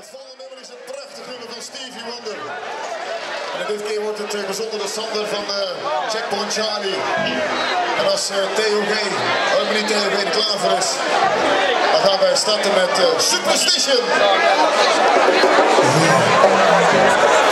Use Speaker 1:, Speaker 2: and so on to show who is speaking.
Speaker 1: Het volgende nummer is een prachtig nummer van Stevie Wonder. En dit keer wordt het gezongen door Sander van Checkpoint Charlie. En als TOG, Harmony TOG er klaar voor is, dan gaan wij starten met Superstition.